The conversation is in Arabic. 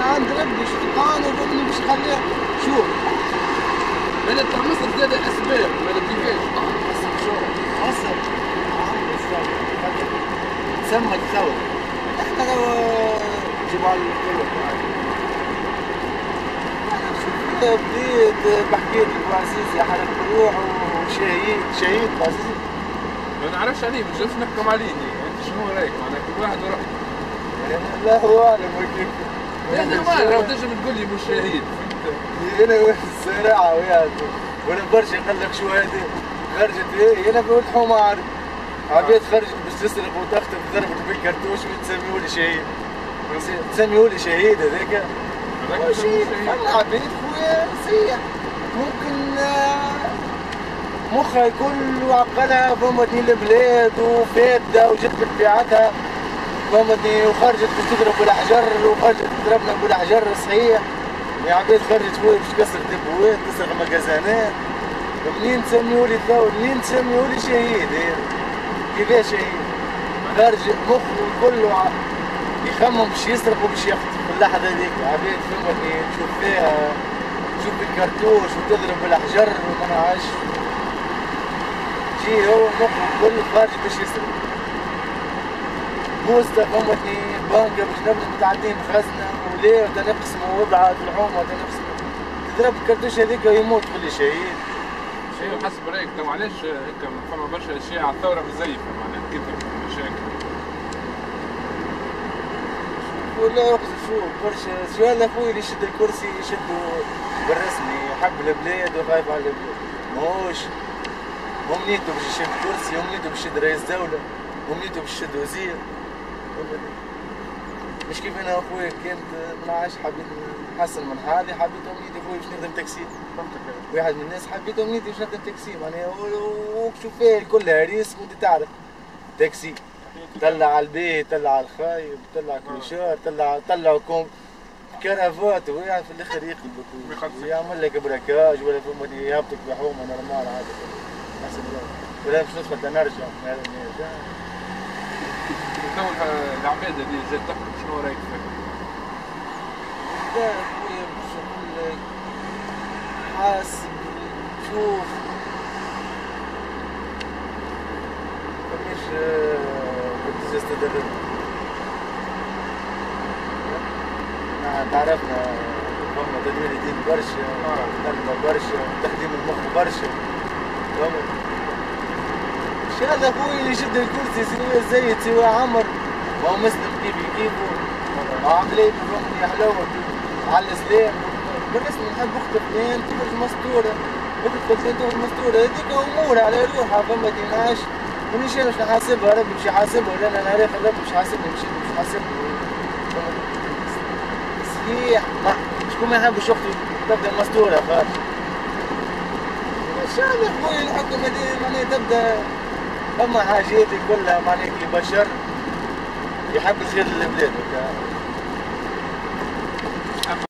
عند ربي شطقان وابني باش يخليه. شوف انا تاع مصر زاد اسباب ولا كيفاش؟ مصر شوف مصر عند الثورة تسمى الثورة. احنا لو جبال الكل بديت بحكي لك بعزيزي حرق روح وشهيد شهيد بعزيزي. ما نعرفش عليه مش جالس نحكم عليه انت شنو رايك معناها كل واحد ورأيه. لا هو اعلم كيف. لا نورمال راهو تنجم تقول لي مش شهيد. انا الصراحه وياك وانا برشا قال لك شو هذه خرجت ايه انا بقول حمار عبيد خرجت باش تسرق وتخطف ضربت بالكرتوش وتسميوا لي شهيد. تسميوا لي شهيد هذاك. شهيد فما عبيد خويا سيح ممكن مخها كله عقلها فهمتني البلاد وفاده وجت بطبيعتها فهمتني وخرجت باش تضرب بالاحجار وخرجت تضربنا بالاحجار صحيح. يا عبيد خرجت فوق باش تكسر دبوات تسرق مجازانات. منين تسميوا لي ثور منين تسميوا لي شهيد كيفاش شهيد؟ خرج مخه كله يخمم باش يسرق وباش يخطف في اللحظه هذيك. عبيد فهمتني تشوف فيها تشوف الكرتوش وتضرب بالاحجار وما نعرفش جي هو مخه كله خارج باش يسرق. بوسطة فهمتني بانكا باش نبدا متعدين خزنة وليه تنقسموا وضعها في الحومة تنقسموا تضرب الكرتوش هذيك ويموت كل شهيد. شيء حسب رايك تو علاش هكا فما برشا اشياء على الثوره مزيفه معناها كثر مشاكل. ولا يقصد شو برشا سؤال اخوي اللي يشد الكرسي يشدو بالرسمي يحب البلاد وخايف على البلاد. ماهوش هم نيتو باش يشد كرسي هم نيتو باش يشد رئيس دولة هم نيتو باش يشد وزير. مش كيف انا اخويا كنت منعرفش حبيت نحسن من حالي حبيت امنيتي اخويا باش نخدم تاكسي. واحد من الناس حبيت امنيتي باش نخدم تاكسي معناها وشوف فيه الكل هريس وانت تعرف تاكسي طلع على البيت طلع على الخايب طلع كليشار طلع كوم كرافات ويا في الاخر يقلبك ويعمل لك براكاج ولا فما يهبطك بحومه نورمال عادي حسب ولا باش ندخل تنرجع من هذا الميدان. تو العباد اللي جات تخرج شنو رايك فيها؟ لا خويا باش نقول لك حاسب شوف مش كنت تستدرب تعرفنا فما تدوير الدين برشا تربى برشا تخديم المخ برشا فهمت. ان شاء الله خويا اللي يشد الكرسي سواء زيد سواء عمر ما هو مسلم كيفو عقليته فهمتني يا حلاوه على الاسلام بالرسمي نحب اخت اثنين تخرج مستوره اخت اثنين تخرج مستوره هذيك امور على روحها فهمتني ماش مانيش انا باش نحاسبها ربي باش يحاسبها ولا انا عارف ربي باش يحاسبني مش يحاسبني. صحيح شكون ما يحبش اخته تبدا مستوره خارج. ان شاء الله خويا الحكم هذه معناها تبدا اما حاجاتي كلها معناها كي بشر يحب الخير للبلاد.